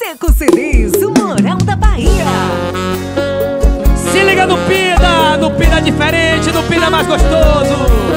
Seco CDs, o Moral da Bahia. Se liga no Pida diferente, no Pida mais gostoso.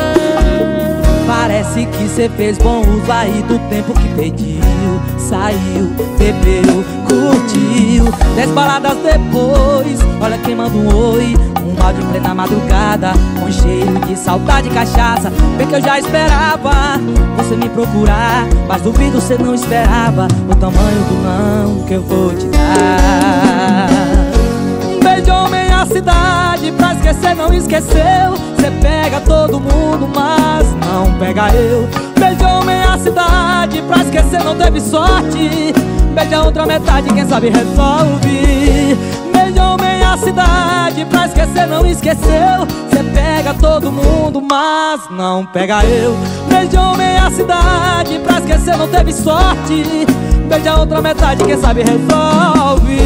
Parece que cê fez bom uso aí do tempo que pediu. Saiu, bebeu, curtiu 10 baladas depois, olha quem manda um oi. Um áudio em plena madrugada, com cheiro de saudade e cachaça. Bem que eu já esperava você me procurar, mas duvido cê não esperava o tamanho do não que eu vou te dar. Beijou meia cidade, pra esquecer não esqueceu. Cê pega todo mundo, mas não pega eu. Beijou meia cidade, pra esquecer não teve sorte. Beija a outra metade, quem sabe resolve. Beijou meia cidade, pra esquecer não esqueceu. Cê pega todo mundo, mas não pega eu. Beijou meia cidade, pra esquecer não teve sorte. Beija a outra metade, quem sabe resolve.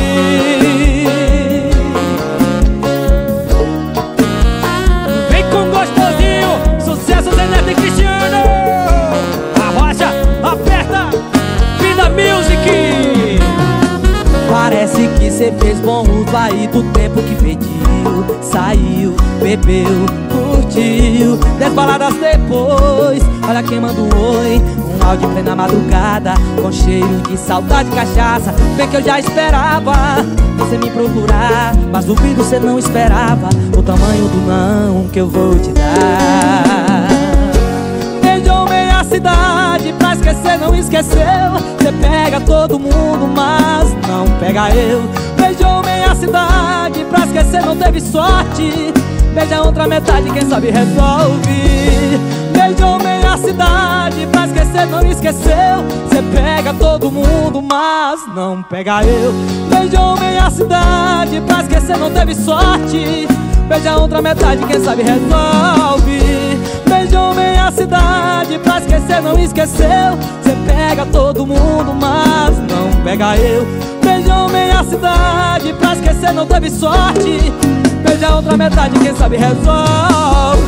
Sucesso Zé Neto e Cristiano. Arrocha, aperta, Pida Music. Parece que cê fez bom uso aí do tempo que pediu. Saiu, bebeu, curtiu 10 baladas depois, olha quem manda um oi. Um áudio em plena madrugada, com cheiro de saudade e cachaça. Bem que eu já esperava você me procurar, mas duvido cê não esperava o tamanho do não que eu vou te dar. Beijou meia cidade, pra esquecer não esqueceu. Cê pega todo mundo, mas não pega eu. Beijou meia cidade, pra esquecer não teve sorte. Beija a outra metade, quem sabe resolve. Beijou meia cidade, pra esquecer não esqueceu. Cê pega todo mundo, mas não pega eu. Beijou meia cidade, pra esquecer não teve sorte. Beija a outra metade, quem sabe resolve. Beijou meia cidade, pra esquecer não esqueceu. Cê pega todo mundo, mas não pega eu. Beijou meia cidade, pra esquecer não teve sorte. Beija a outra metade, quem sabe resolve.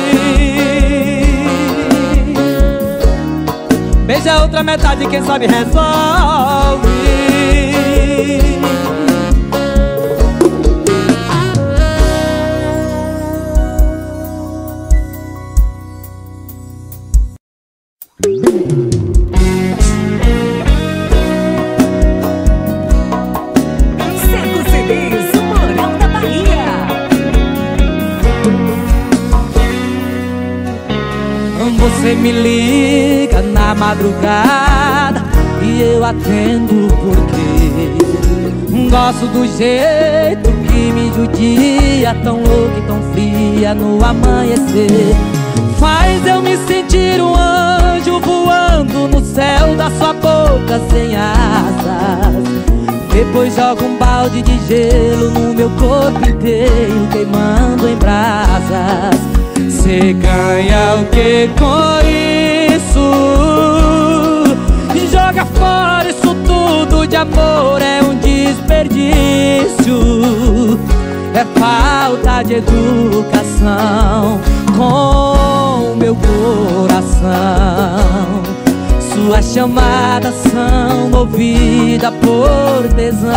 Beija a outra metade, quem sabe resolve. Seco CDs, o Moral da Bahia. Você me liga na madrugada e eu atendo porque gosto do jeito que me judia, tão louca e tão fria no amanhecer. Faz eu me sentir um anjo voando no céu da sua boca sem asas. Depois joga um balde de gelo no meu corpo inteiro, queimando em brasas. Cê ganha o que com isso? Joga fora isso tudo de amor, é um desperdício. É falta de educação com o meu coração. Suas chamadas são movidas por tesão.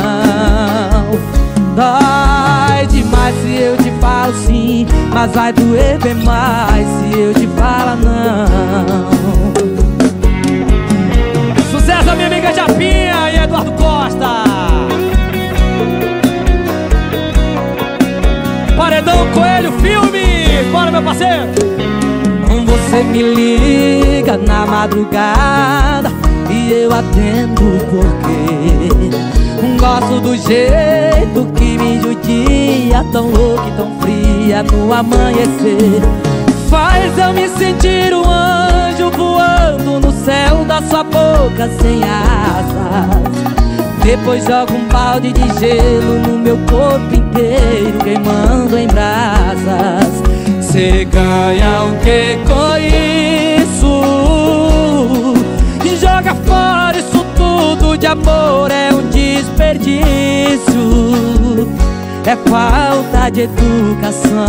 Dói demais se eu te falo sim, mas vai doer bem mais se eu te falar não. Sucesso, minha amiga Japinha e Eduardo Costa. Paredão Coelho Filmes, bora meu parceiro. Você me liga na madrugada e eu atendo porque gosto do jeito que me judia, tão louca e tão fria no amanhecer. Faz eu me sentir um anjo voando no céu da sua boca sem asas. Depois joga um balde de gelo no meu corpo inteiro, queimando em brasas. Cê ganha o que com isso? Joga fora isso tudo de amor, é um desperdício. É falta de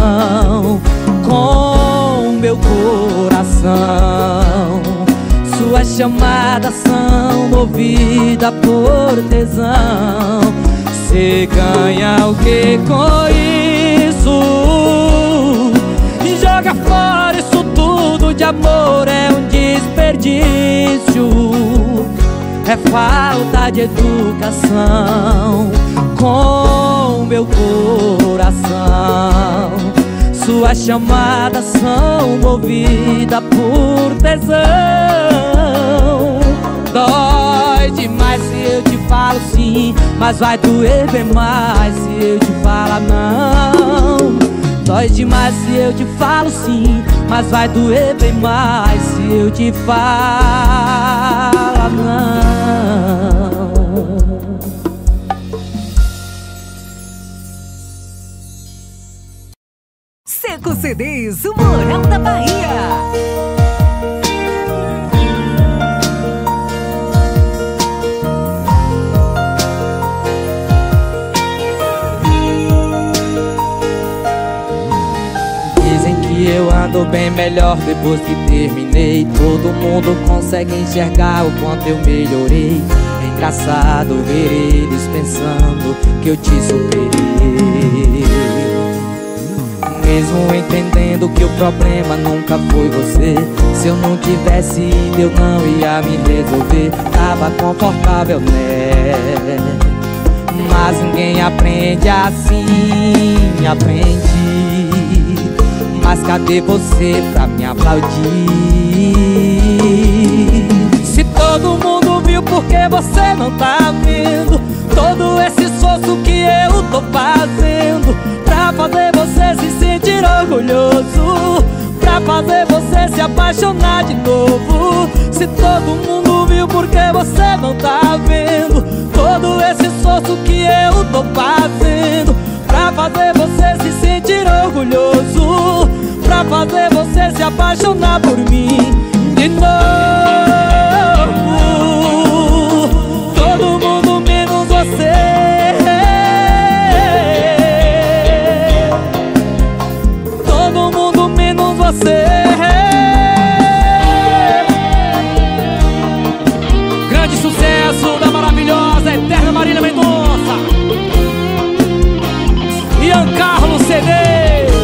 educação com o meu coração. Suas chamadas são movidas por tesão. Cê ganha o que com isso? E joga fora isso tudo de amor, é um desperdício. É falta de educação com meu coração. Suas chamadas são movidas por tesão. Dói demais se eu te falo sim, mas vai doer bem mais se eu te falar não. Dói demais se eu te falo sim, mas vai doer bem mais se eu te falar não. Seco CDs, o Moral da Bahia. Eu ando bem melhor depois que terminei. Todo mundo consegue enxergar o quanto eu melhorei. É engraçado ver eles pensando que eu te superei, mesmo entendendo que o problema nunca foi você. Se eu não tivesse ido eu não ia me resolver. Tava confortável, né? Mas ninguém aprende assim, aprendi. Mas cadê você pra me aplaudir? Se todo mundo viu, por que você não tá vendo? Todo esse esforço que eu tô fazendo pra fazer você se sentir orgulhoso, pra fazer você se apaixonar de novo. Se todo mundo viu, por que você não tá vendo? Todo esse esforço que eu tô fazendo pra fazer você se sentir orgulhoso, pra fazer você se apaixonar por mim de novo. Todo mundo menos você. Todo mundo menos você. Grande sucesso da maravilhosa Eterna Marília Mendonça, Ian Carlos CDs.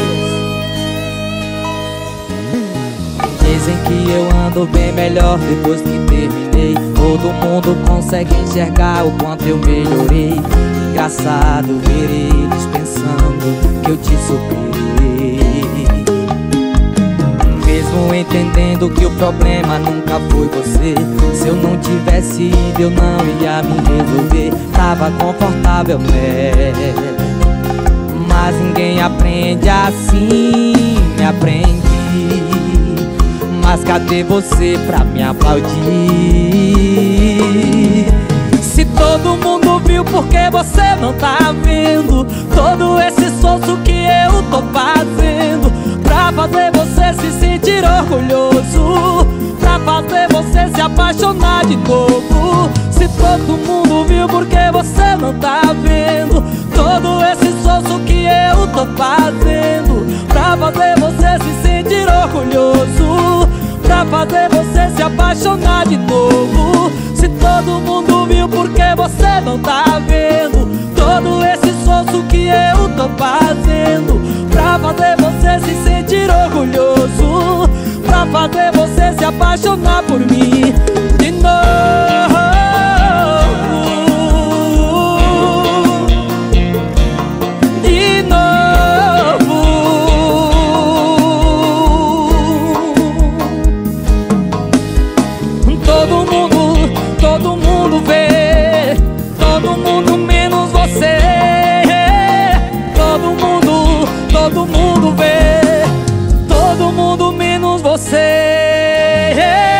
Dizem que eu ando bem melhor depois que terminei. Todo mundo consegue enxergar o quanto eu melhorei. Engraçado ver eles pensando que eu te superei, mesmo entendendo que o problema nunca foi você. Se eu não tivesse ido eu não ia me resolver. Tava confortável, né? Mas ninguém aprende assim, me aprendi. Mas cadê você pra me aplaudir? Se todo mundo viu, por que você não tá vendo? Todo esse esforço que eu tô fazendo pra fazer você se sentir orgulhoso, pra fazer você se apaixonar de novo. Se todo mundo viu, por que você não tá vendo? Todo esse esforço que eu tô fazendo pra fazer você se sentir orgulhoso, pra fazer você se apaixonar de novo. Se todo mundo viu, por que você não tá vendo? Todo esse esforço que eu tô fazendo pra fazer você se sentir orgulhoso, pra fazer você se apaixonar por mim de novo. Todo mundo vê, todo mundo menos você. Todo mundo vê, todo mundo menos você.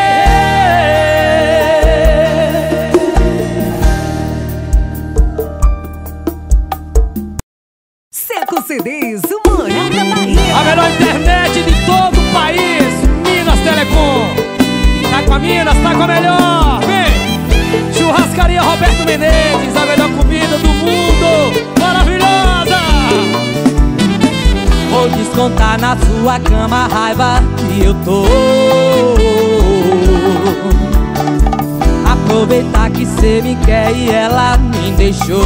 Seco CDs, o Moral da Bahia. A melhor internet de todo o país, Minas Telecom. Tá com a Minas, tá com a melhor. Vem! Churrascaria Roberto Menezes, a melhor comida do mundo, maravilhosa! Vou descontar na sua cama a raiva que eu tô. aproveitar que cê me quer e ela me deixou.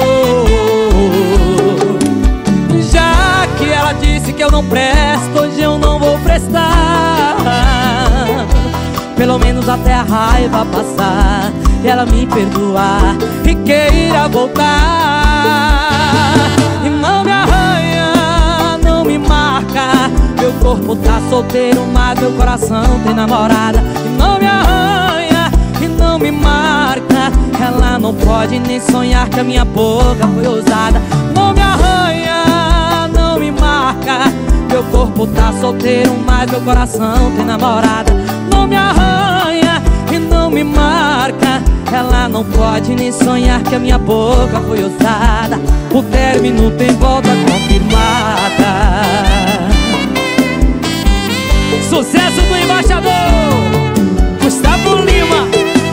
Já que ela disse que eu não presto, hoje eu não vou prestar. Pelo menos até a raiva passar e ela me perdoar e queira voltar. E não me arranha, não me marca. Meu corpo tá solteiro, mas meu coração tem namorada. E não me arranha e não me marca. Ela não pode nem sonhar que a minha boca foi ousada. Não me arranha, não me marca. Meu corpo tá solteiro, mas meu coração tem namorada. Não me arranha e não me marca. Ela não pode nem sonhar que a minha boca foi ousada. O término tem volta confirmada. Sucesso do embaixador Gustavo Lima.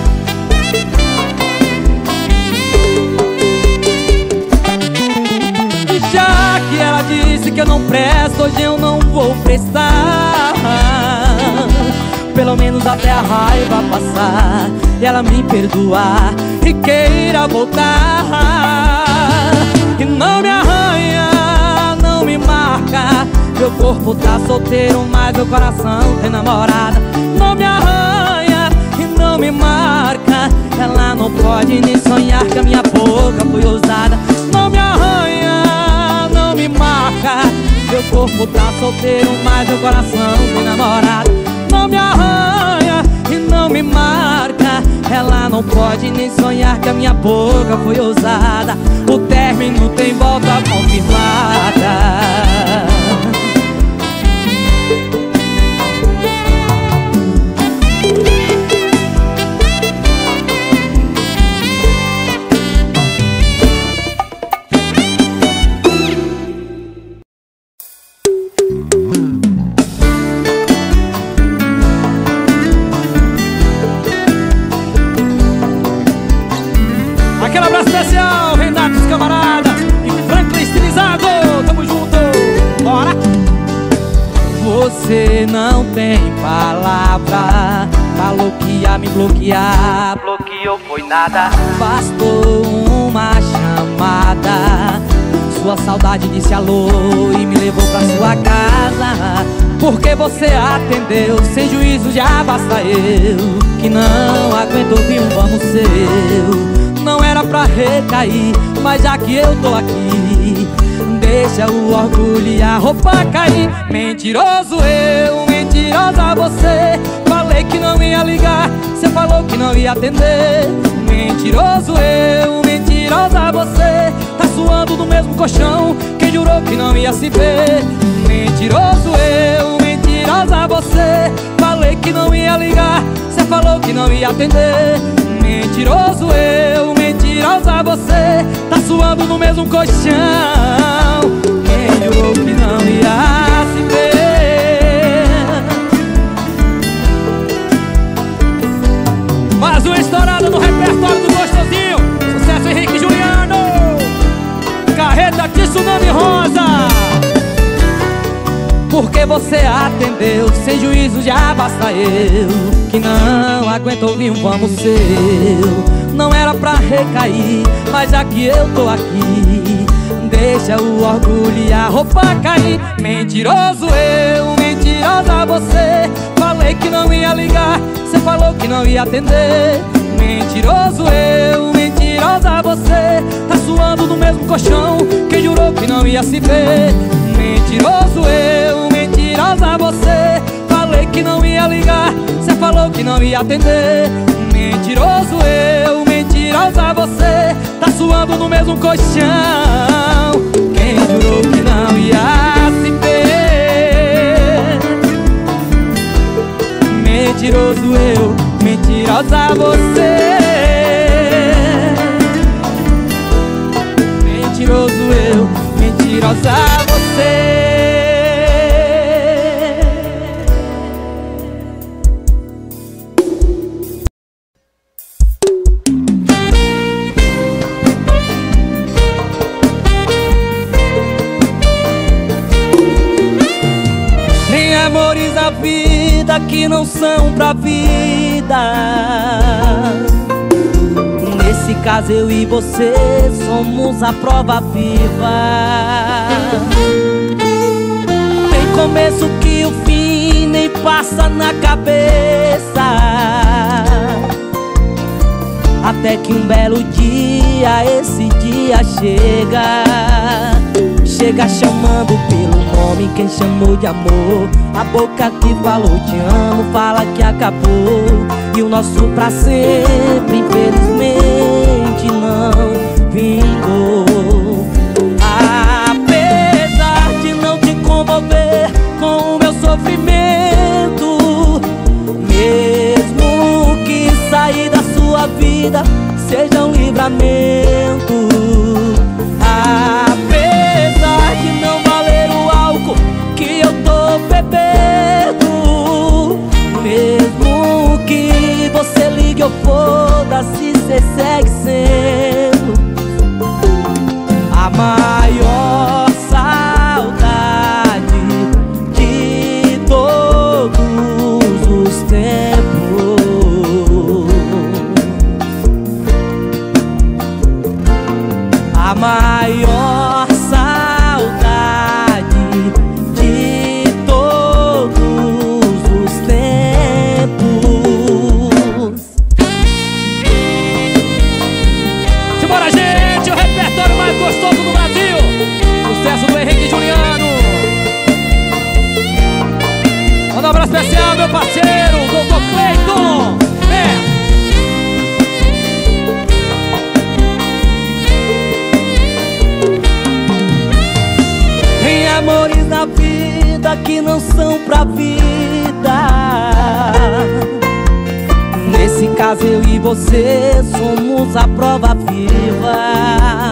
Já que ela disse que eu não presto, hoje eu não vou prestar. Pelo menos até a raiva passar e ela me perdoar e queira voltar. E não me arranha, não me marca. Meu corpo tá solteiro, mas meu coração tem namorada. Não me arranha e não me marca. Ela não pode nem sonhar que a minha boca foi ousada. Não me arranha, não me marca. Meu corpo tá solteiro, mas meu coração tem namorada. Não me arranha e não me marca. Ela não pode nem sonhar que a minha boca foi ousada. O término tem volta confirmada. Aquele abraço especial, Renato, os camaradas e Franklin estilizado. Tamo junto, bora! Você não tem palavra. Falou que ia me bloquear, bloqueou foi nada. Bastou uma chamada. Sua saudade disse alô e me levou pra sua casa. Porque você atendeu, sem juízo já basta eu, que não aguento ouvir um vamos seu. Não era pra recair, mas já que eu tô aqui, deixa o orgulho e a roupa cair. Mentiroso eu, mentirosa você. Falei que não ia ligar, você falou que não ia atender. Mentiroso eu, mentirosa você. Tá suando no mesmo colchão, quem jurou que não ia se ver. Mentiroso eu, mentirosa você. Falei que não ia ligar, você falou que não ia atender. Mentiroso eu, mentirosa você. Tá suando no mesmo colchão, quem jurou que não ia se ver. Mais uma estourada no repertório do Gostosinho. Sucesso Henrique Juliano. Carreta de Tsunami Rosa. Porque você atendeu, sem juízo já basta eu, que não aguento ouvir um vamos seu. Não era pra recair, mas já que eu tô aqui, deixa o orgulho e a roupa cair. Mentiroso eu, mentirosa você. Falei que não ia ligar, você falou que não ia atender. Mentiroso eu, mentirosa você. Tá suando no mesmo colchão, quem jurou que não ia se ver. Mentiroso eu, mentirosa você. Falei que não ia ligar, você falou que não ia atender. Mentiroso eu, mentirosa você. Tá suando no mesmo colchão, quem jurou que não ia se ver. Mentiroso eu, mentirosa você. Mentiroso eu, mentirosa você. Tem amores na vida que não são pra vida. Nesse caso eu e você somos a prova viva. Tem começo que o fim nem passa na cabeça, até que um belo dia, esse dia chega. Chega chamando pelo nome quem chamou de amor. A boca que falou te amo fala que acabou, e o nosso pra sempre infelizmente não vingou. Apesar de não te comover com o meu sofrimento, mesmo que sair da sua vida seja um livramento. Apesar de não valer o álcool que eu tô bebendo, mesmo que você ligue ou foda-se, cê segue sendo a maior saudade de todos os tempos. A maior saudade de todos os tempos. Simbora, gente, o repertório mais gostoso do Brasil. Sucesso do Henrique e Juliano. Manda um abraço especial, meu parceiro, Dr. Cleiton. Tem amores na vida que não são pra vida. Nesse caso eu e você somos a prova viva.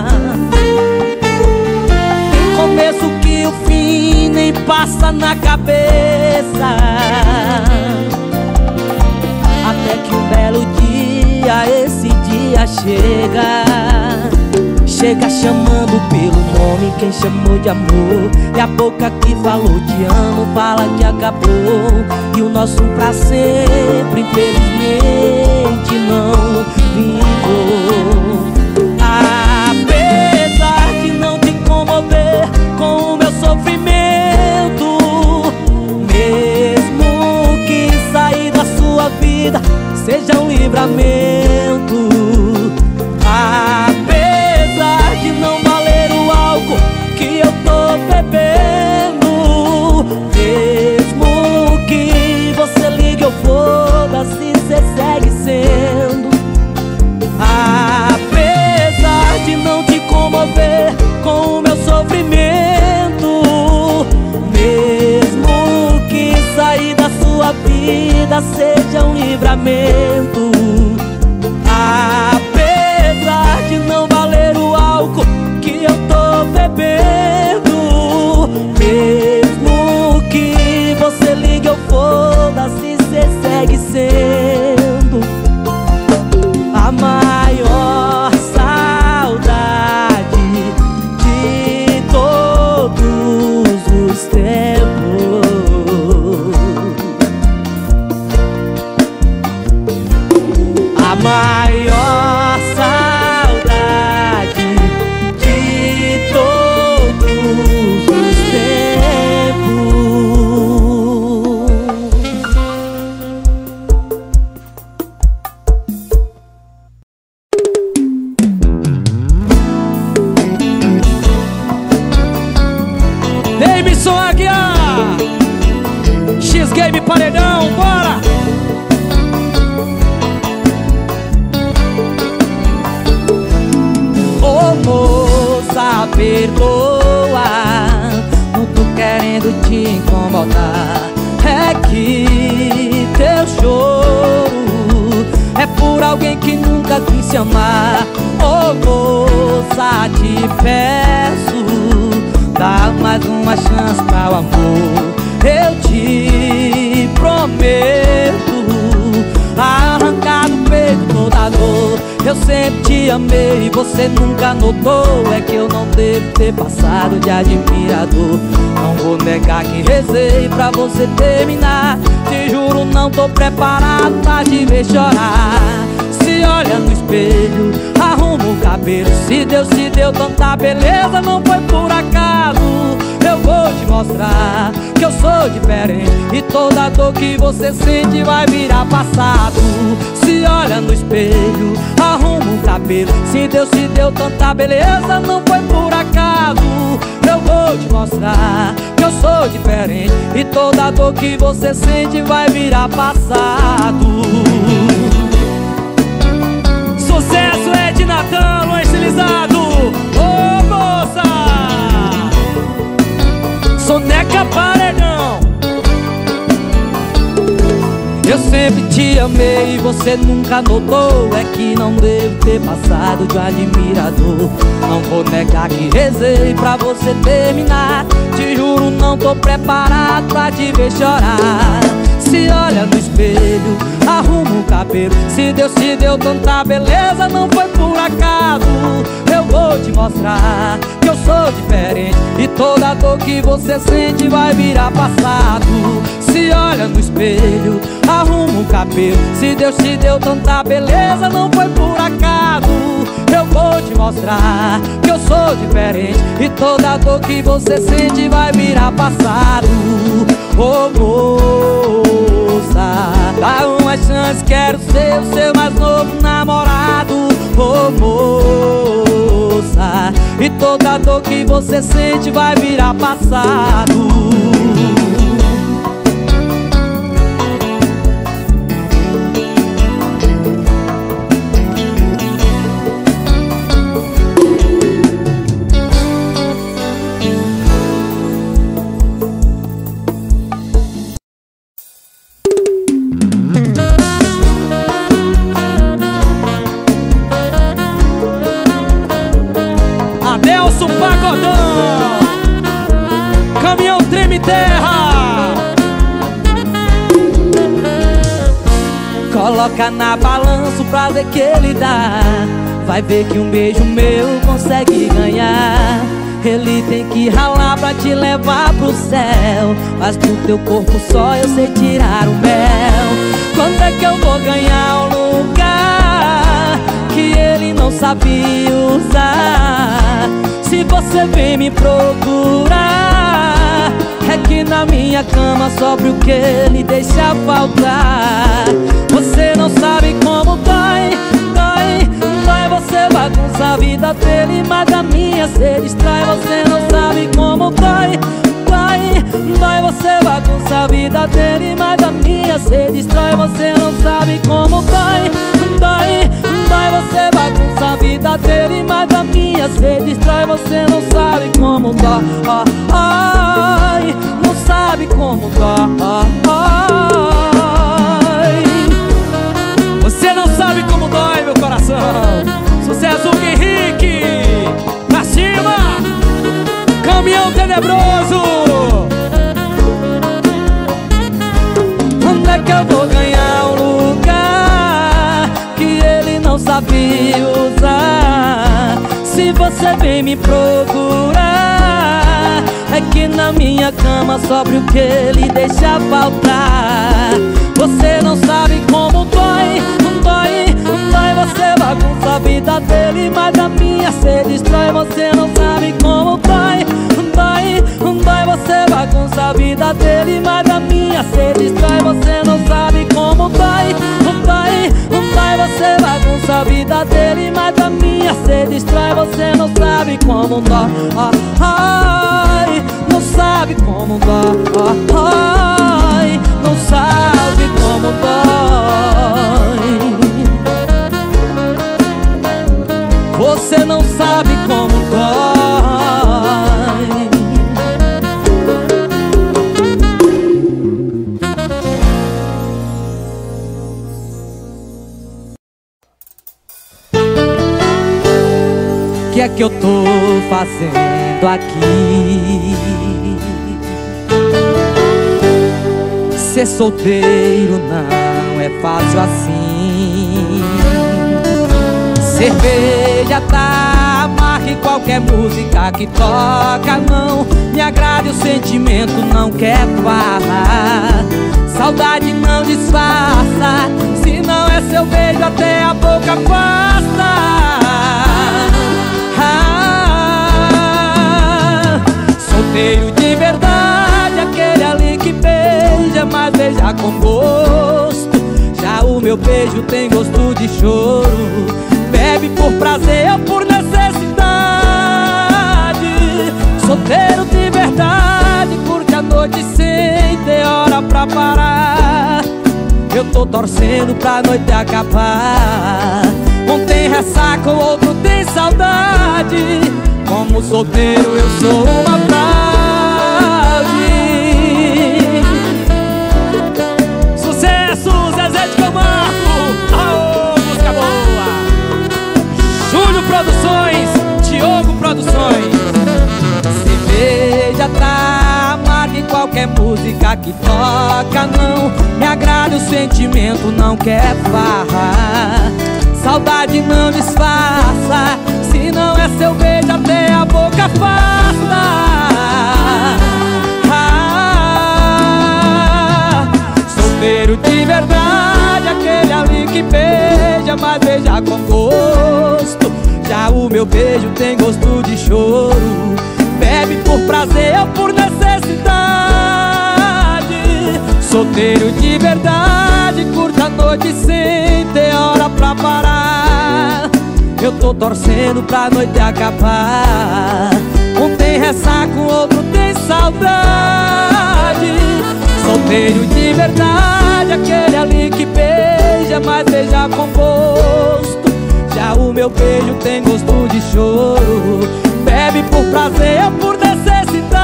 Tem começo que o fim nem passa na cabeça, até que um belo dia, esse dia chega. Chega chamando pelo nome quem chamou de amor, e a boca que falou te amo fala que acabou, e o nosso pra sempre infelizmente não vingou. Apesar de não te comover com o meu sofrimento, mesmo que sair da sua vida seja um livramento. Apesar de não valer o álcool que eu tô bebendo, mesmo que você ligue ou foda-se, cê segue sendo. Apesar de não te comover com o meu sofrimento, mesmo que sair da sua vida seja um livramento. Apesar de não valer o álcool que eu tô bebendo, mesmo que você ligue ou foda-se, cê segue sendo a maior saudade de todos os tempos. A maior saudade de todos os tempos. Davidson Aguiar, X-Game Paredão, bora! Ô moça, perdoa, não tô querendo te incomodar. É que teu choro é por alguém que nunca quis te amar. Ô moça, te peço, dá mais uma chance para o amor. Eu te prometo arrancar do peito toda a dor. Eu sempre te amei e você nunca notou. É que eu não devo ter passado de admirador. Não vou negar que rezei pra você terminar. Te juro, não tô preparado pra te ver chorar. Se Se olha no espelho, arruma o cabelo. Se Deus te deu tanta beleza, não foi por acaso. Eu vou te mostrar que eu sou diferente, e toda dor que você sente vai virar passado. Se olha no espelho, arruma o cabelo. Se Deus te deu tanta beleza, não foi por acaso. Eu vou te mostrar que eu sou diferente, e toda dor que você sente vai virar passado. Sucesso é de Natan, Luan Estilizado. Ô moça, Soneca Paredão. Eu sempre te amei e você nunca notou. É que não devo ter passado de um admirador. Não vou negar que rezei pra você terminar. Te juro, não tô preparado pra te ver chorar. Se olha no espelho, arruma o cabelo. Se Deus te deu tanta beleza, não foi por acaso. Eu vou te mostrar que eu sou diferente, e toda dor que você sente vai virar passado. Se olha no espelho, arruma o cabelo. Se Deus te deu tanta beleza, não foi por acaso. Eu vou te mostrar que eu sou diferente, e toda dor que você sente vai virar passado. Ô moça, dá uma chance, quero ser o seu mais novo namorado. Ô moça, e toda dor que você sente vai virar passado. Adelson Pagodão, Caminhão Treme Terra. Coloca na balança o prazer que ele dá. Vai ver que um beijo meu consegue ganhar. Ele tem que ralar pra te levar pro céu, mas do teu corpo só eu sei tirar o mel. Quando é que eu vou ganhar um lugar que ele não sabe usar? Se você vem me procurar, é que na minha cama sobre o que ele deixa faltar. Você não sabe como dói, dói, dói. Você bagunça a vida dele, mas a minha se distrai. Você não sabe como dói, dói, dói. Você bagunça a vida dele, mas a minha se distrai. Você não sabe como dói, dói, dói. Você bagunça a vida dele, mas a minha se distrai. Você não sabe como dói, ai, não sabe como dói. Você não sabe como dói, meu coração. Sucesso Henrique, pra cima, Caminhão Tenebroso. Quando é que eu vou ganhar um lugar que ele não sabe usar? Se você vem me procurar, é que na minha cama sobre o que ele deixa faltar. Você não sabe como dói, dói, dói. Você bagunça a vida dele, mas a minha se destrói. Você não sabe como dói, dói, dói. Você bagunça a vida dele, mas a minha se destrói. Você não sabe como dói, dói, dói. Você bagunça a vida dele, mas a minha se destrói. Você não sabe como dói, ai, não sabe como dói, ai, não sabe como dói. Você não sabe como dói. O que é que eu tô fazendo aqui? Ser solteiro não é fácil assim. Cerveja tá amarga em qualquer música que toca. Não me agrade o sentimento, não quer falar. Saudade não disfarça, se não é seu beijo até a boca afasta. Solteiro de verdade, aquele ali que beija, mas beija com gosto. Já o meu beijo tem gosto de choro, bebe por prazer ou por necessidade. Solteiro de verdade, curte a noite sem ter hora pra parar. Eu tô torcendo pra noite acabar. Um tem ressaca, o outro tem saudade. Como solteiro eu sou uma fraude. Sucesso, Zezé de Camargo. Aô, música boa. Júlio Produções, Diogo Produções. Cerveja tá amarga em qualquer música que toca. Não me agrada o sentimento, não quer farra. Saudade não disfarça, se não é seu beijo até a boca afasta. Solteiro de verdade, aquele ali que beija, mas beija com gosto. Já o meu beijo tem gosto de choro, bebe por prazer ou por necessidade. Solteiro de verdade, curta a noite sem ter hora pra parar. Eu tô torcendo pra noite acabar. Um tem ressaca, o outro tem saudade. Solteiro de verdade, aquele ali que beija, mas beija com gosto. Já o meu beijo tem gosto de choro, bebe por prazer ou por necessidade.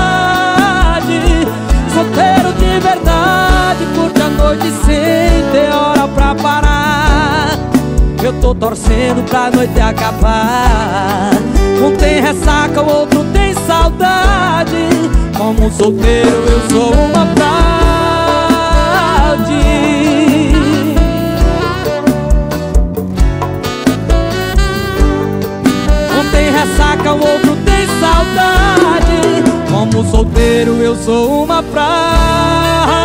Solteiro de verdade, curte a noite sem ter hora pra parar. Eu tô torcendo pra noite acabar. Um tem ressaca, o outro tem saudade. Como solteiro eu sou uma fraude. Um tem ressaca, o outro tem saudade. Como solteiro eu sou uma fraude.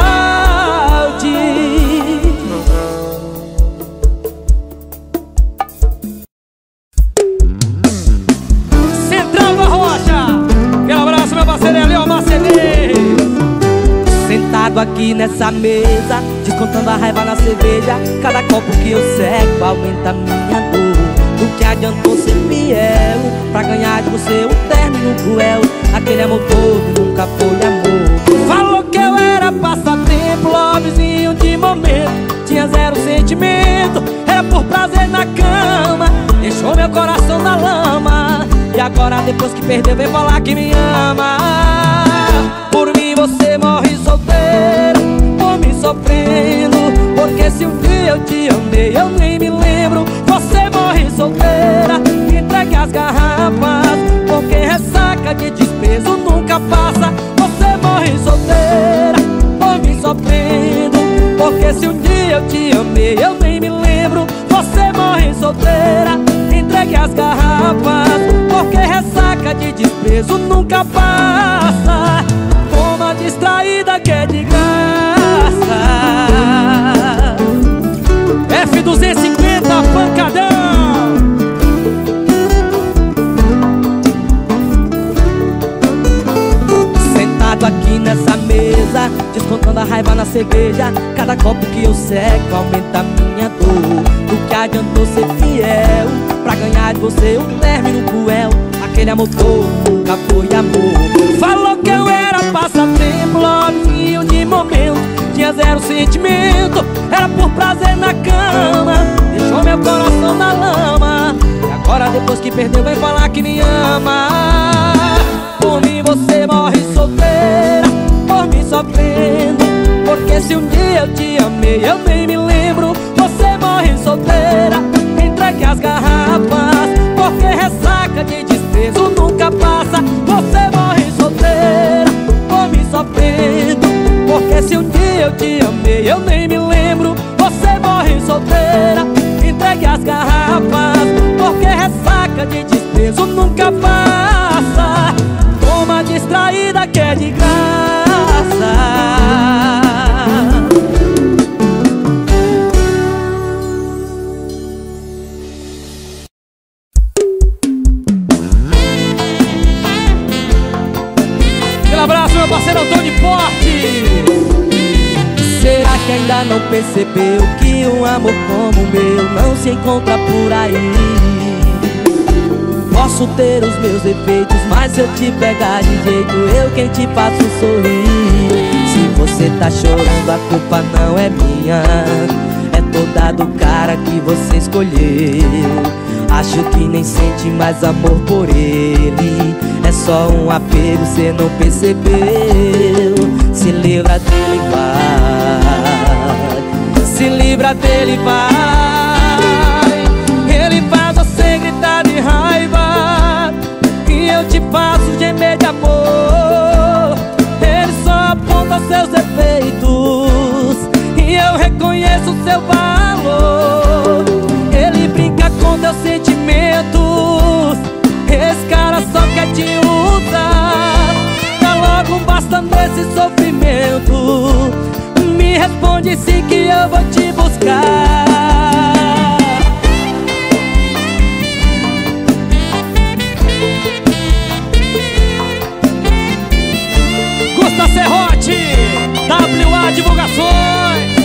Sentado aqui nessa mesa, descontando a raiva na cerveja. Cada copo que eu seco aumenta a minha dor. Do que adiantou ser fiel pra ganhar de você um término cruel? Aquele amor todo nunca foi amor. Falou que eu era passatempo, lovezinho de momento. Tinha zero sentimento, era por prazer na cama. Deixou meu coração na lama. E agora depois que perdeu vem falar que me ama. Por mim você morre solteiro, por mim sofrendo. Porque se um dia eu te amei eu nem me lembro. Você morre solteira, entregue as garrafas. Porque ressaca de desprezo nunca passa. Você morre solteira, por mim sofrendo. Porque se um dia eu te amei eu nem me lembro. Você morre solteira, entregue as garrafas. Porque ressaca de desprezo nunca passa. Toma distraída que é de graça. F250 pancadão. Sentado aqui nessa mesa, descontando a raiva na cerveja. Cada copo que eu seco aumenta a minha dor. Do que adiantou ser fiel pra ganhar de você um término cruel? Aquele amor todo nunca foi amor. Falou que eu era passatempo, lovezinho de momento. Tinha zero sentimento, era por prazer na cama. Deixou meu coração na lama. E agora depois que perdeu vem falar que me ama. Por mim você morre solteira, por mim sofrendo. Porque se um dia eu te amei eu nem me lembro. Você morre solteira, entregue as garrafas. Porque ressaca de desprezo nunca passa. Você morre solteira, por mim sofrendo. Porque se um dia eu te amei eu nem me lembro. Você morre solteira, entregue as garrafas. Porque ressaca de desprezo desprezo nunca passa. Toma distraída que é de graça. Aquele abraço, meu parceiro Antônio Porte. Será que ainda não percebeu que um amor como o meu não se encontra por aí? Posso ter os meus defeitos, mas se eu te pegar de jeito, eu quem te faço sorrir. Se você tá chorando, a culpa não é minha, é toda do cara que você escolheu. Acho que nem sente mais amor por ele, é só um apego, cê não percebeu. Se livra dele, vai. Se livra dele, vai. Ele faz você gritar de raiva e eu te faço gemer de amor. Ele só aponta seus defeitos e eu reconheço o seu valor. Ele brinca com teus sentimentos, esse cara só quer te usar. Dá logo um basta nesse sofrimento. Me responde sim que eu vou te buscar. Gusta Serrote, WA Divulgações.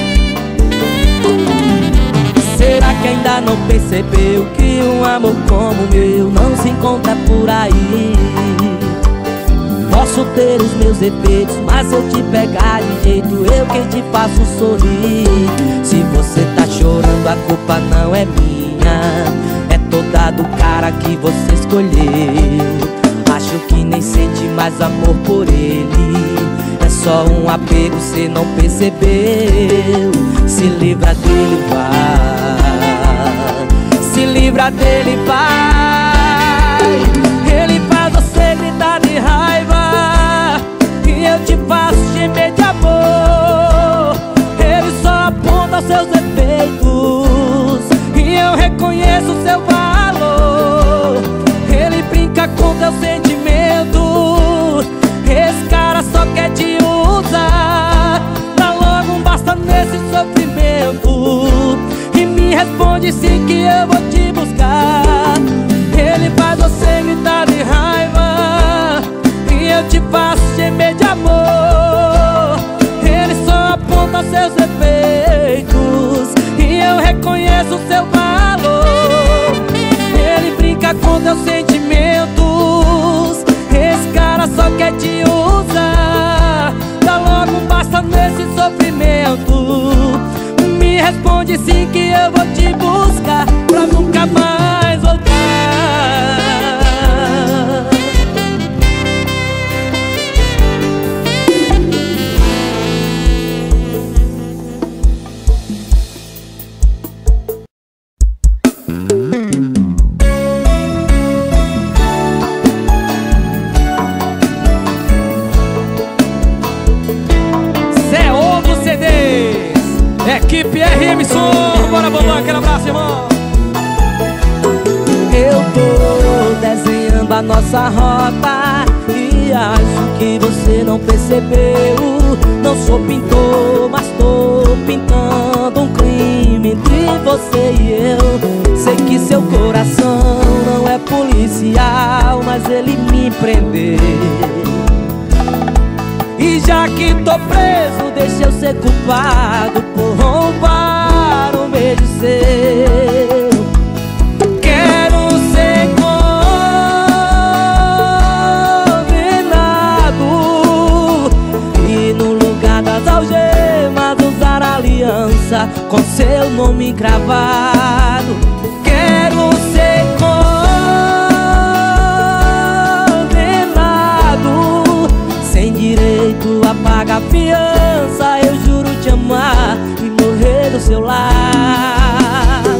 Será que ainda não percebeu que um amor como o meu não se encontra por aí? Posso ter os meus defeitos, mas se eu te pegar de jeito, eu quem te faço sorrir. Se você tá chorando, a culpa não é minha, é toda do cara que você escolheu. Acho que nem sente mais amor por ele, é só um apego, cê não percebeu. Se livra dele, vai. Se livra dele, vai. Ele faz você gritar de raiva e eu te faço gemer de amor. Ele só aponta os seus defeitos e eu reconheço o seu valor. Ele brinca com teus sentimentos, esse cara só quer te usar. Dá logo um basta nesse sofrimento e me responde sim que eu vou te buscar. Ele faz você gritar de raiva e eu te faço gemer de amor. Ele só aponta seus defeitos e eu reconheço o seu valor. Ele brinca com teus sentimentos, esse cara só quer te usar. Dá logo um basta nesse sofrimento. Me responde sim que eu vou te buscar pra nunca mais voltar. Equipe RM Som, bora Bambam, aquele abraço, irmão. Eu tô desenhando a nossa rota e acho que você não percebeu. Não sou pintor, mas tô pintando um crime entre você e eu. Sei que seu coração não é policial, mas ele me prendeu. E já que tô preso, deixa eu ser culpado por roubar um beijo seu. Quero ser condenado e no lugar das algemas usar a aliança com seu nome cravado. Quero ser condenado sem direito a pagar fiança. Eu juro te amar e morrer do seu lado.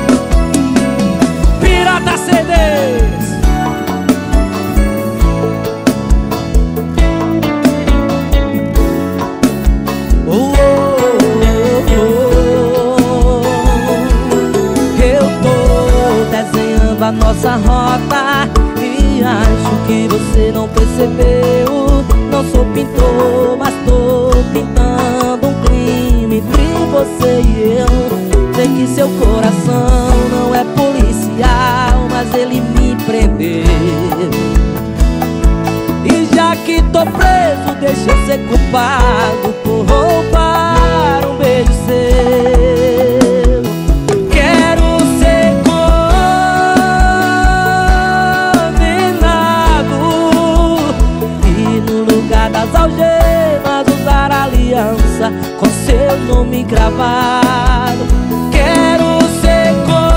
Pirata CDs. Eu tô desenhando a nossa rota acho que você não percebeu. Não sou pintor, mas tô pintando um crime entre você e eu. Sei que seu coração não é policial, mas ele me prendeu. E já que tô preso, deixa eu ser culpado por roubar um beijo seu. Quero ser condenado e no lugar das algemas usar aliança com seu nome gravado. Quero ser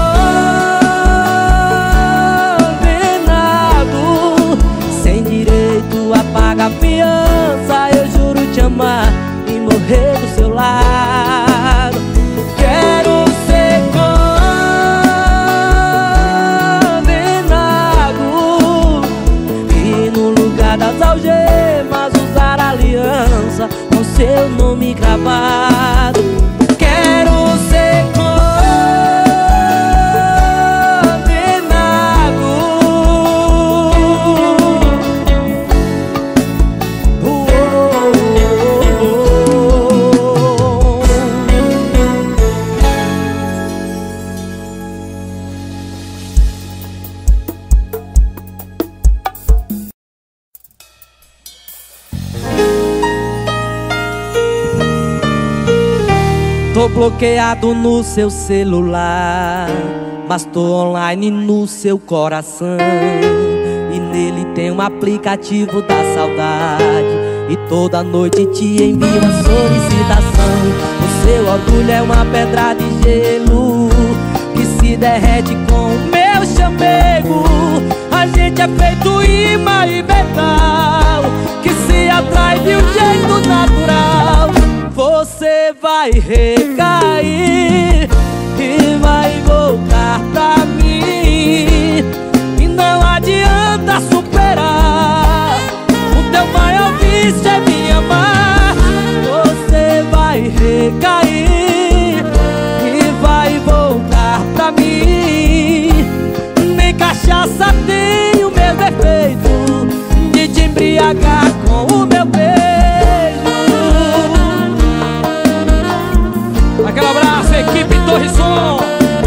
condenado sem direito a pagar fiança. Eu juro te amar e morrer do seu lado. Quero ser condenado e no lugar das algemas usar aliança com seu nome gravado. Quero ser tô bloqueado no seu celular, mas tô online no seu coração. E nele tem um aplicativo da saudade, e toda noite te envio uma solicitação. O seu orgulho é uma pedra de gelo que se derrete com o meu chamego. A gente é feito imã e metal que se atrai de um jeito natural. Você vai recair e vai voltar pra mim, e não adianta superar. O teu maior vício é me amar. Você vai recair e vai voltar pra mim. Nem cachaça tem o meu defeito de te embriagar com o meu beijo. Aquele abraço, equipe Torre Som.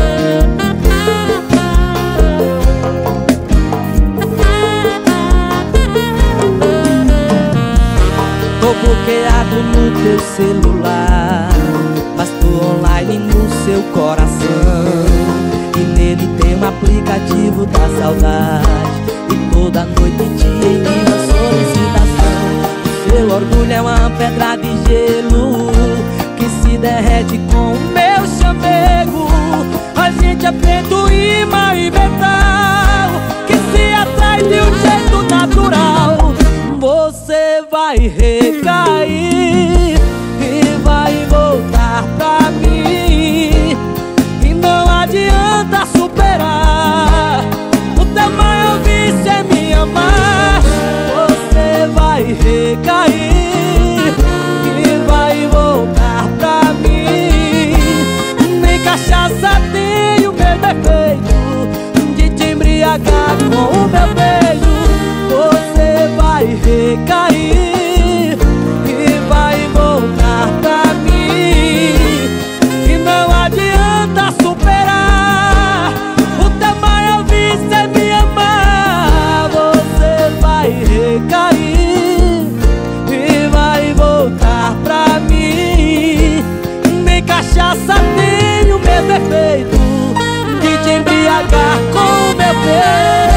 Tô bloqueado no teu celular, mas tô online no seu coração. E nele tem um aplicativo da saudade, e toda noite te envio uma solicitação. O seu orgulho é uma pedra de gelo que se derrete com o meu chamego. A gente é feito imã e metal que se atrai de um jeito natural. Você vai recair e vai voltar pra mim, e não adianta superar. O teu maior vício é me amar. Você vai recair e vai voltar pra mim. Nem cachaça tem o meu defeito de te embriagar com o meu beijo. Você vai recair e vai voltar pra mim, e não adianta superar. O teu maior vício é me amar. Você vai recair e vai voltar pra mim. Nem cachaça tem o meu defeito de te embriagar com o meu beijo.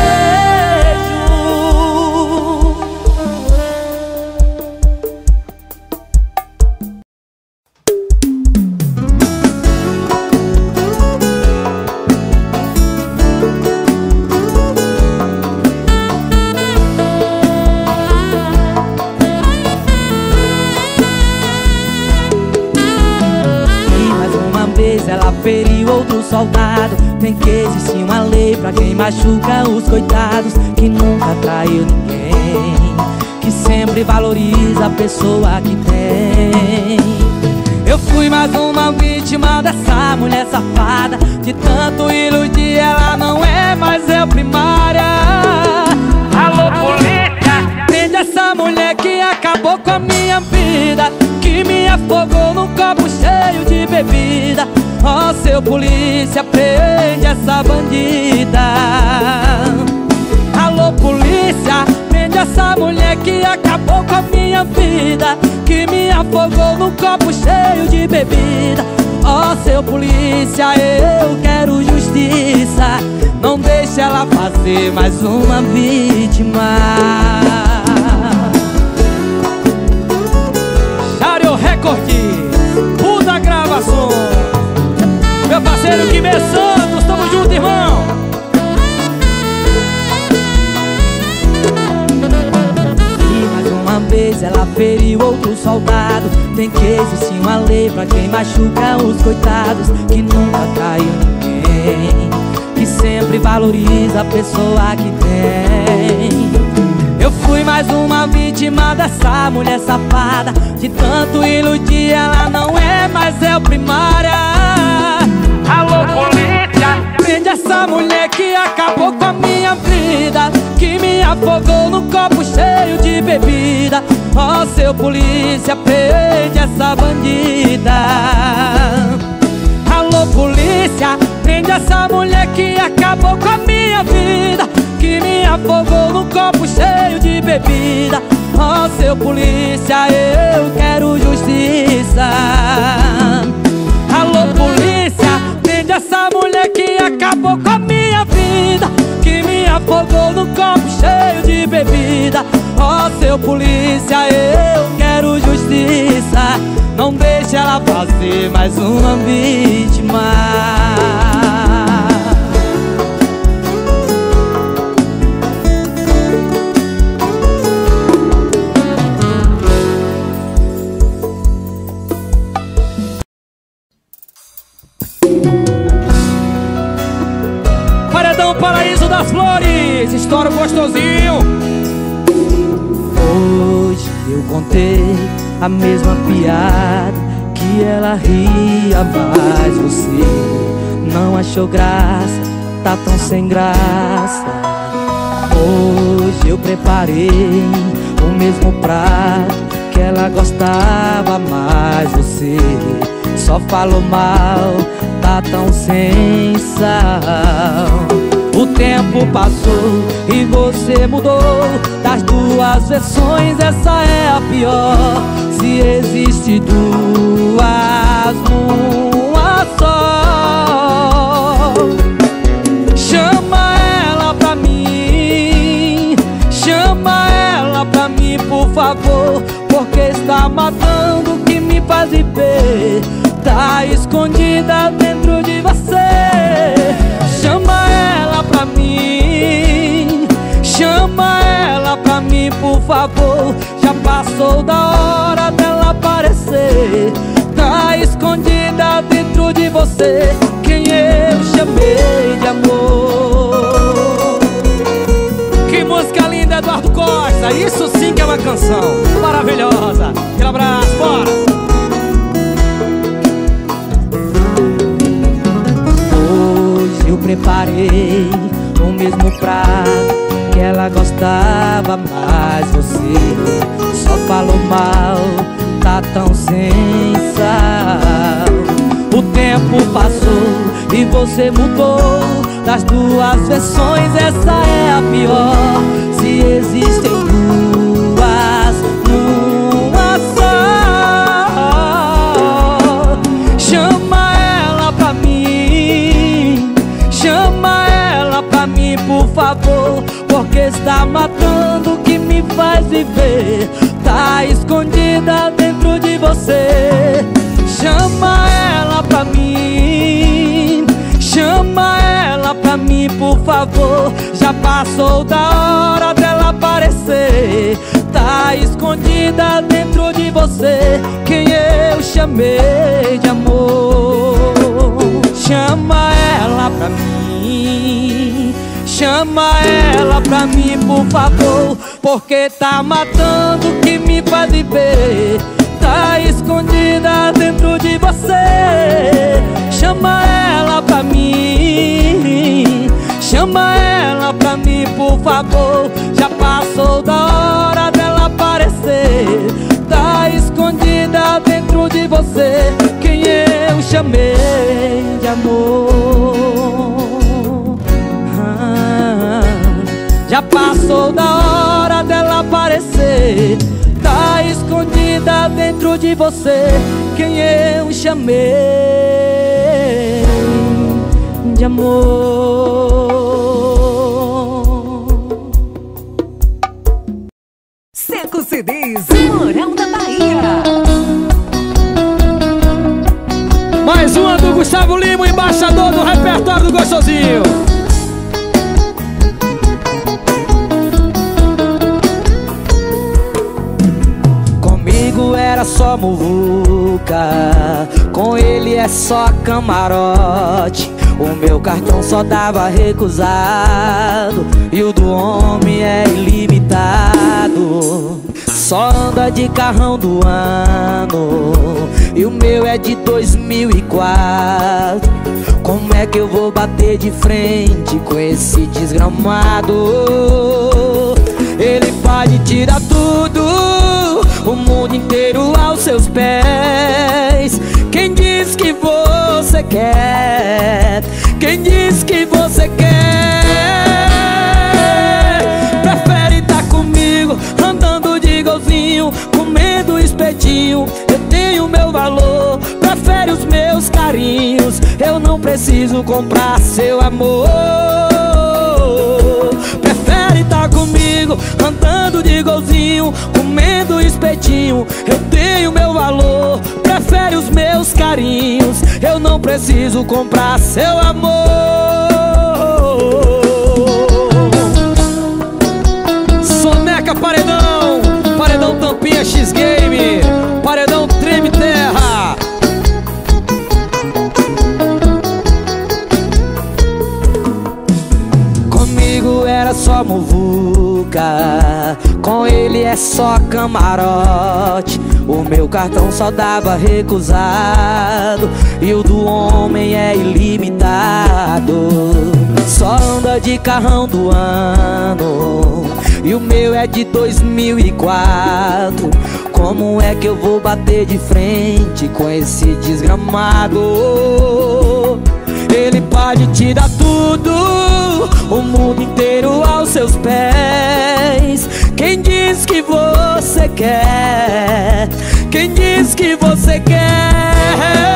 Ela feriu outro soldado. Tem que existir uma lei pra quem machuca os coitados, que nunca traiu ninguém, que sempre valoriza a pessoa que tem. Eu fui mais uma vítima dessa mulher safada. De tanto iludir ela não é mais eu primária. polícia, prende essa bandida. Alô polícia, prende essa mulher que acabou com a minha vida, que me afogou num copo cheio de bebida. Ó, seu polícia, eu quero justiça, não deixe ela fazer mais uma vítima. Chário Recordes, Buda Gravações. Meu parceiro Guimê Santos, tamo junto, irmão. E mais uma vez ela feriu outro soldado. Tem que existir uma lei pra quem machuca os coitados, que nunca traiu ninguém, que sempre valoriza a pessoa que tem. Eu fui mais uma vítima dessa mulher safada, de tanto iludir ela não é mais réu primária. Alô polícia, prende essa mulher que acabou com a minha vida, que me afogou num copo cheio de bebida. Ó, seu polícia, prende essa bandida. Alô polícia, prende essa mulher que acabou com a minha vida, que me afogou num copo cheio de bebida. Ó, seu polícia, eu quero justiça. Alô polícia, prende essa mulher que acabou com a minha vida, que me afogou num copo cheio de bebida. Ó, seu polícia, eu quero justiça, não deixe ela fazer mais uma vítima. Paredão Paraíso das Flores, estoura o gostosinho. Hoje eu contei a mesma piada, que ela ria, mas você não achou graça, tá tão sem graça. Hoje eu preparei o mesmo prato que ela gostava, mas você só falou mal, tá tão sem sal. O tempo passou e você mudou, das duas versões essa é a pior. Se existe duas numa só, chama ela pra mim, chama ela pra mim por favor, porque está matando o que me faz viver, tá escondida dentro de você. Chama ela pra mim, chama ela pra mim por favor, já passou da hora dela aparecer, tá escondida dentro de você, quem eu chamei de amor. Que música linda, Eduardo Costa, isso sim que é uma canção maravilhosa. Aquele abraço, bora! Eu preparei o mesmo prato que ela gostava, mas você só falou mal, tá tão sem sal. O tempo passou e você mudou, das duas versões essa é a pior. Se existem duas numa só, chama ela pra mim, chama ela pra mim por favor, porque está matando o que me faz viver, tá escondida dentro de você. Chama ela pra mim, chama ela pra mim por favor, já passou da hora dela aparecer, tá escondida dentro de você, quem eu chamei de amor. Chama ela pra mim, chama ela pra mim por favor, porque tá matando o que me faz viver, tá escondida dentro de você. Chama ela pra mim, chama ela pra mim por favor, já passou da hora dela aparecer, tá escondida dentro de você, quem eu chamei de amor. passou da hora dela aparecer. Tá escondida dentro de você quem eu chamei de amor. Seco CDs, Moral da Bahia. Mais uma do Gustavo Lima, embaixador do repertório do Gostosinho. Comigo era só muvuca, com ele é só camarote. O meu cartão só dava recusado e o do homem é ilimitado. Só anda de carrão do ano e o meu é de 2004. Como é que eu vou bater de frente com esse desgramado? Ele pode tirar tudo, o mundo inteiro aos seus pés. Quem diz que você quer? Quem diz que você quer? Prefere estar comigo, andando de golzinho, comendo espetinho. Eu tenho meu valor, prefere os meus carinhos. Eu não preciso comprar seu amor. Prefere estar comigo, andando de golzinho, comendo espetinho. Eu tenho meu valor, prefere os meus carinhos. Eu não preciso comprar seu amor. Soneca paredão, paredão tampinha X-Game, paredão treme terra. Comigo era só muvuca, com ele é só camarote. O meu cartão só dava recusado e o do homem é ilimitado. Só anda de carrão do ano e o meu é de 2004. Como é que eu vou bater de frente com esse desgramado? Ele pode te dar tudo, o mundo inteiro aos seus pés. Quem diz que você quer? Quem diz que você quer?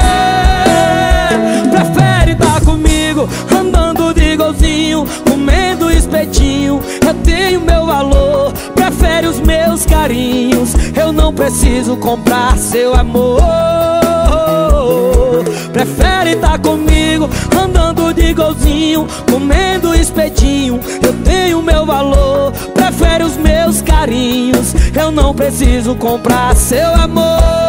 Prefere estar comigo, andando de golzinho, comendo espetinho. Eu tenho meu valor, prefere os meus carinhos. Eu não preciso comprar seu amor. Prefere estar comigo, andando de golzinho, comendo espetinho. Eu tenho meu valor, prefere os meus carinhos. Eu não preciso comprar seu amor.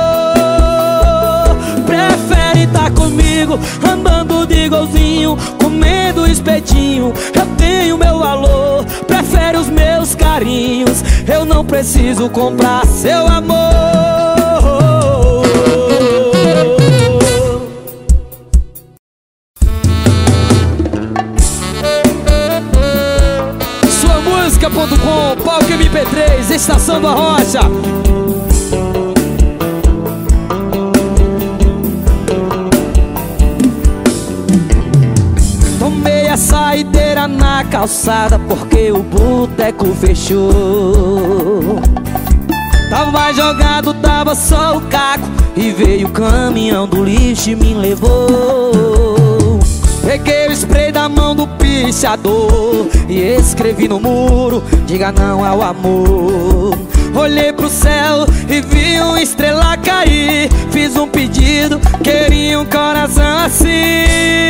Prefere estar comigo, andando de golzinho, comendo espetinho. Eu tenho meu valor, prefere os meus carinhos. Eu não preciso comprar seu amor. Música.com, Palco MP3, Estação da Rocha. Tomei a saideira na calçada porque o boteco fechou. Tava jogado, tava só o caco e veio o caminhão do lixo e me levou. Peguei o spray da mão do pichador e escrevi no muro: diga não ao amor. Olhei pro céu e vi uma estrela cair. Fiz um pedido, queria um coração assim.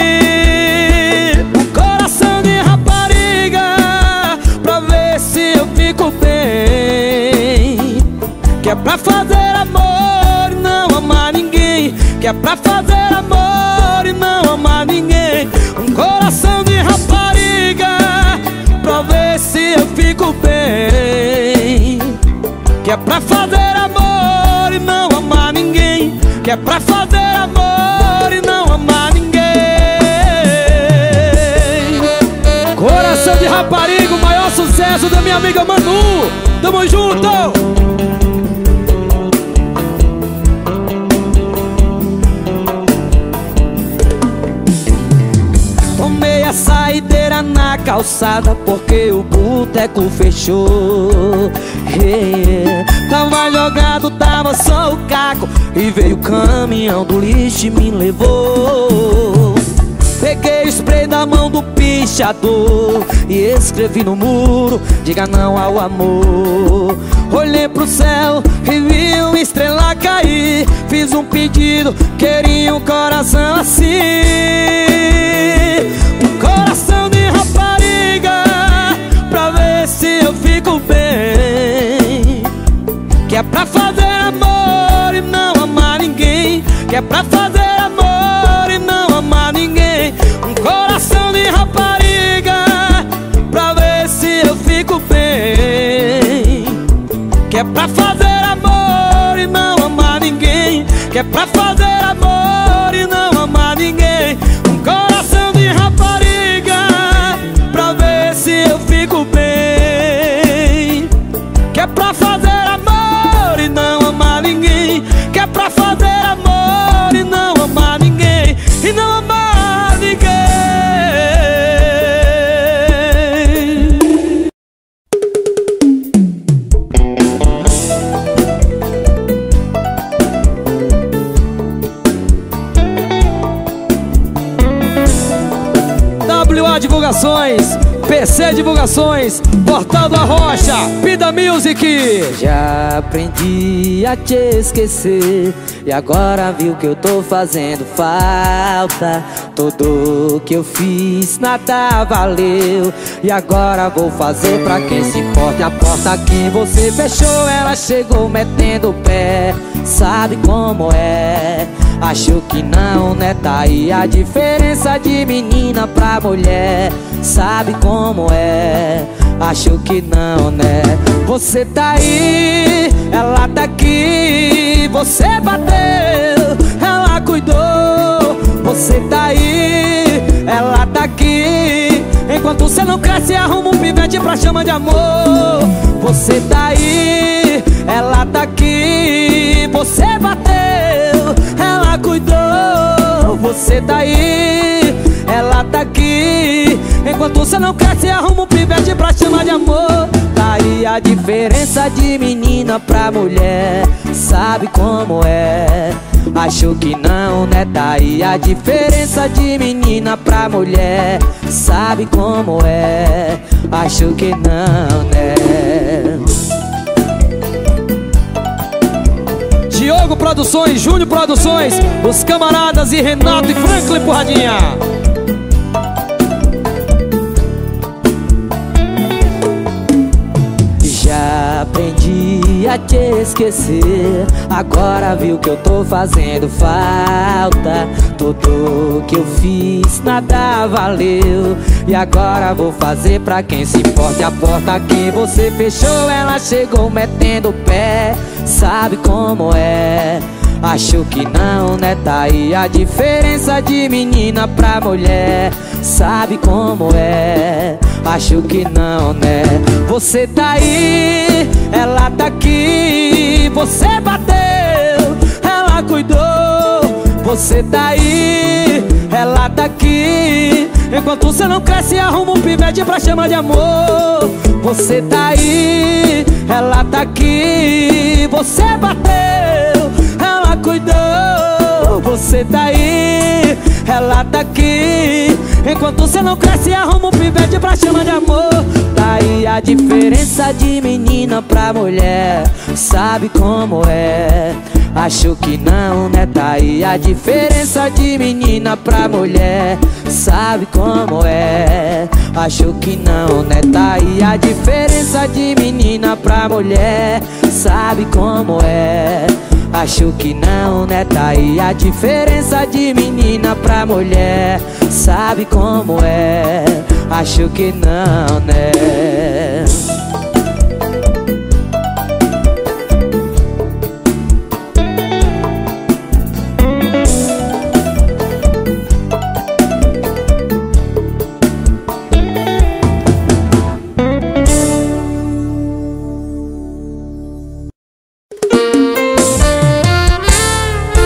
Um coração de rapariga, pra ver se eu fico bem. Que é pra fazer amor e não amar ninguém. Que é pra fazer amor e não amar ninguém. Um coração de rapariga, pra ver se eu fico bem. Que é pra fazer amor e não amar ninguém. Que é pra fazer amor e não amar ninguém. Coração de rapariga, o maior sucesso da minha amiga Manu. Tamo junto! Tomei a saideira na calçada calçada porque o boteco fechou. Tava jogado, tava só o caco, e veio o caminhão do lixo e me levou. Peguei o spray da mão do pichador e escrevi no muro: diga não ao amor. Olhei pro céu e vi uma estrela cair. Fiz um pedido, queria um coração assim, um coração de rapariga, pra ver se eu fico bem. Que é pra fazer amor e não amar ninguém. Que é pra fazer amor e não amar ninguém. Um coração de rapariga, pra ver se eu fico bem. Que é pra fazer amor e não amar ninguém. Que é pra fazer amor e não amar ninguém. Um coração de rapariga, pra ver se eu fico bem. Que é pra fazer amor e não amar ninguém. Que é pra fazer amor e não amar ninguém. E não amar ninguém. WA Divulgações, PC Divulgações, Portal do Arrocha, Pida Music. Já aprendi a te esquecer e agora viu que eu tô fazendo falta. Tudo que eu fiz nada valeu e agora vou fazer pra quem se importa. A porta que você fechou, ela chegou metendo o pé. Sabe como é? Acho que não, né? Tá aí a diferença de menina pra mulher. Sabe como é? Acho que não, né? Você tá aí, ela tá aqui. Você bateu, ela cuidou. Você tá aí, ela tá aqui. Enquanto você não cresce, arruma um pivete pra chama de amor. Você tá aí, ela tá aqui. Você bateu, ela cuidou. Você tá aí, ela tá aqui. Enquanto você não cresce, arruma um pivete pra chamar de amor. Tá aí a diferença de menina pra mulher. Sabe como é? Acho que não, né? Tá aí a diferença de menina pra mulher. Sabe como é? Acho que não, né? Diogo Produções, Júnior Produções, os camaradas e Renato e Franklin Porradinha. Já aprendi a te esquecer, agora viu que eu tô fazendo falta. Tudo que eu fiz nada valeu e agora vou fazer pra quem se importa. A porta que você fechou, ela chegou metendo o pé. Sabe como é? Acho que não, né? Tá aí a diferença de menina pra mulher. Sabe como é? Acho que não, né? Você tá aí, ela tá aqui. Você bateu, ela cuidou. Você tá aí, ela tá aqui. Enquanto você não cresce, arruma um pivete pra chamar de amor. Você tá aí, ela tá aqui. Você bateu, ela cuidou. Você tá aí, ela tá aqui. Enquanto você não cresce, arruma um pivete pra chamar de amor. Tá aí a diferença de menina pra mulher. Sabe como é? Acho que não, né? Tá aí a diferença de menina pra mulher. Sabe como é? Acho que não, né? Tá aí a diferença de menina pra mulher. Sabe como é? Acho que não, né? Tá aí a diferença de menina pra mulher. Sabe como é? Acho que não, né?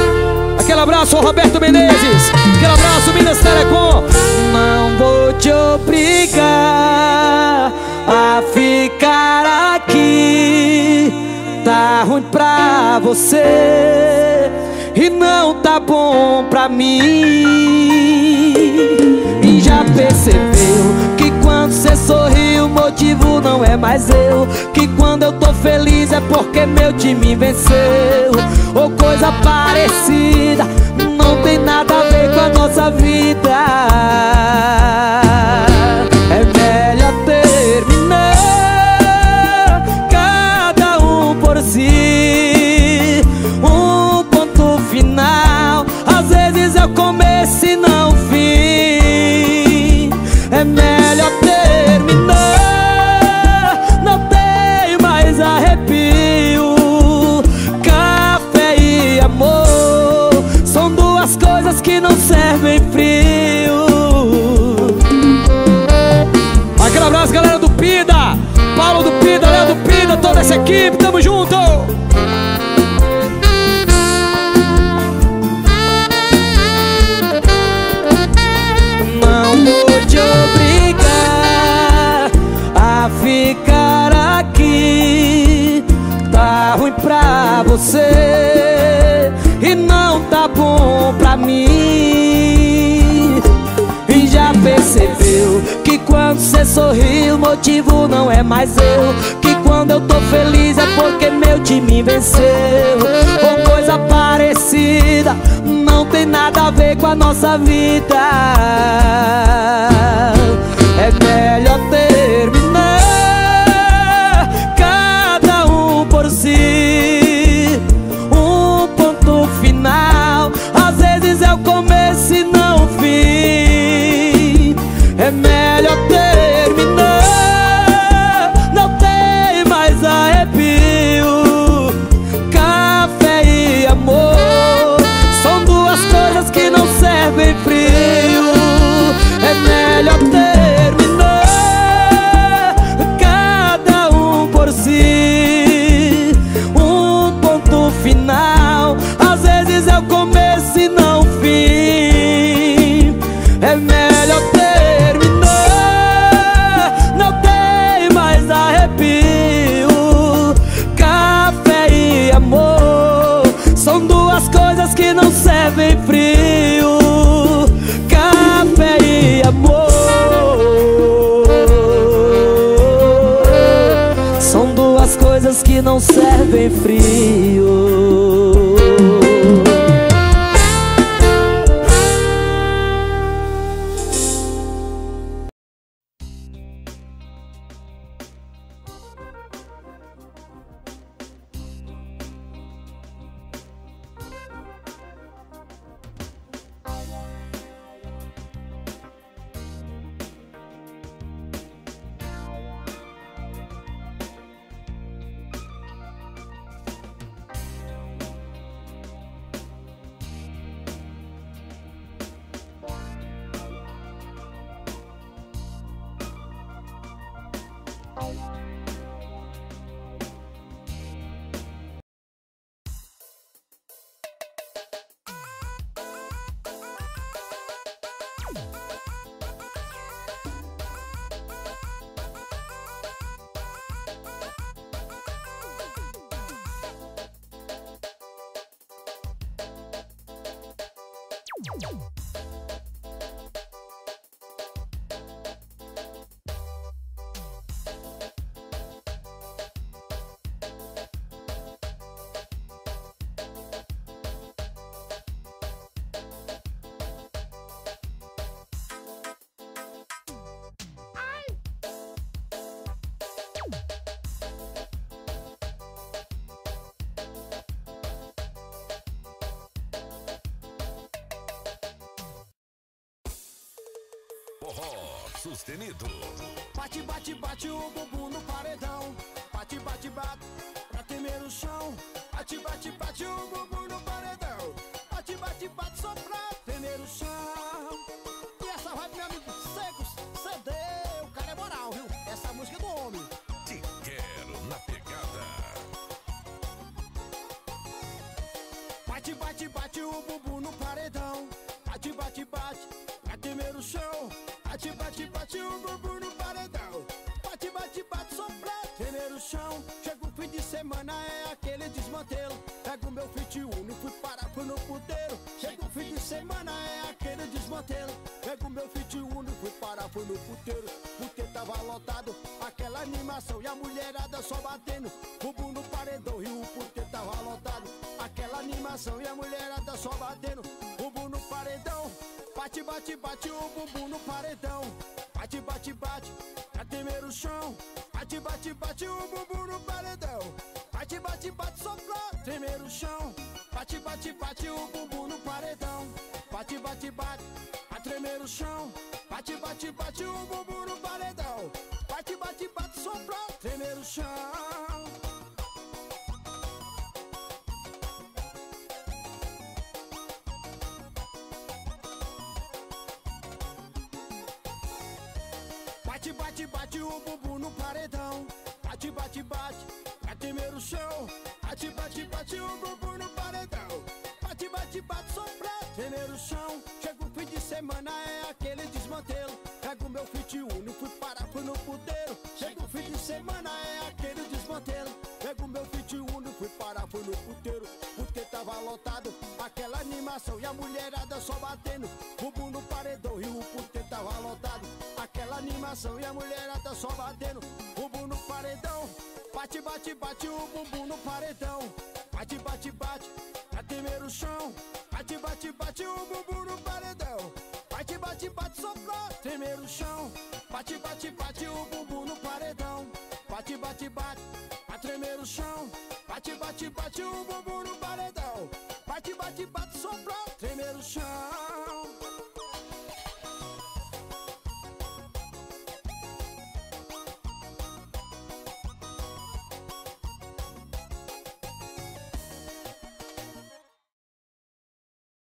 Aquele abraço ao Roberto Menezes, aquele abraço Minas Telecom. Não vou te obrigar a ficar aqui. Tá ruim pra você e não tá bom pra mim. E já percebeu que quando cê sorri o motivo não é mais eu, que quando eu tô feliz é porque meu time venceu, ou coisa parecida. Não tem nada a ver com a nossa vida. É melhor terminar, cada um por si, um ponto final. Às vezes é o começo e não o fim. É melhor terminar, não tem mais arrepio. Café e amor são duas coisas que não servem frio. Aquele abraço, galera do Pida, Paulo do Pida, Léo do Pida, toda essa equipe, tamo junto! Não vou te obrigar a ficar aqui. Tá ruim pra você e não tá bom pra mim. E já percebeu que quando cê sorri o motivo não é mais eu, que quando eu tô feliz é porque meu time venceu, ou coisa parecida. Não tem nada a ver com a nossa vida. É melhor terminar, cada um por si, um ponto final. Às vezes é o começo e não o fim. É melhor terminar, não tem mais arrepio. Café e amor são duas coisas que não servem frio. É melhor terminar, cada um por si, um ponto final. Às vezes é o começo e não o fim. É melhor terminar, não tem mais arrepio. Café e amor são duas coisas que não servem frio. Café e amor são duas coisas que não servem frio. Sustenido. Bate, bate, bate o bumbum no paredão. Bate, bate, bate pra temer o chão. Bate, bate, bate o bumbum no paredão. Bate, bate, bate só pra temer o chão. E essa vibe, meu amigo Secos, CD, o cara é moral, viu? Essa música é do homem. Te quero na pegada. Bate, bate, bate o bumbum no paredão. Bate, bate, bate pra temer o chão. Bate, bate, bate o bumbum no paredão. Bate, bate, bate, sopra, tremer o chão. Chega o fim de semana, é aquele desmantelo. Pego o meu Fit Uno e fui parar, fui no puteiro. Chega o fim de semana, é aquele desmantelo. Pego o meu Fit Uno e fui parar, fui no puteiro. Porque tava lotado, aquela animação e a mulherada só batendo. Bumbum no paredão e o puteiro tava lotado. Aquela animação e a mulherada só batendo. Bumbum no paredão. Bate, bate, bate o bumbum no paredão. Bate, bate, bate, pra tremer o chão. Bate, bate, bate o bumbum no paredão. Bate, bate, bate, só pra tremer o chão. Bate, bate, bate o bumbum no paredão. Bate, bate, bate, pra tremer o chão. Bate, bate, bate o bumbum no paredão. Bate, bate, bate, só pra tremer o chão. Bate, bate, bate o bumbum no paredão. Bate, bate, bate, pra tremer o chão. Bate, bate, bate o bumbum no paredão. Bate, bate, bate, só pra tremer o chão. Chega o fim de semana, é aquele desmantelo. Pego o meu Fit Uno e fui parar, fui no puteiro. Chega o fim de semana, é aquele desmantelo. Pego o meu Fit Uno e fui parar, fui no puteiro. Porque tava lotado, aquela animação e a mulherada só batendo. Bumbum no paredão e o puteiro tava lotado. Aquela animação e a mulherada só batendo. Bumbum no paredão. Bate, bate, bate o bumbum no paredão. Bate, bate, bate, pra tremer o chão. Bate, bate, bate o bumbum no paredão. Bate, bate, bate, só pra tremer o chão. Bate, bate, bate o bumbum no paredão. Bate, bate, bate, pra tremer o chão. Bate, bate, bate o bumbum no paredão. Bate, bate, bate, só pra tremer o chão.